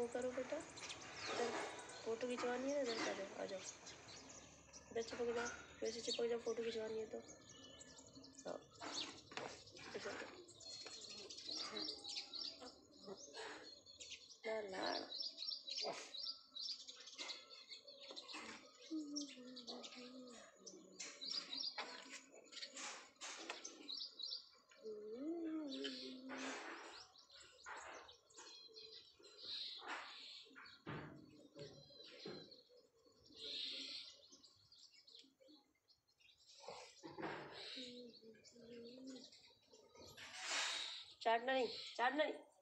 करो बेटा, इधर फोटो खिंचवानी है, इधर करो, आ जाओ, इधर चिपक जाओ, फिर से चिपक जाओ, फोटो खिंचवानी है तो। हाँ लाड़ चाटना नहीं, चाटना नहीं।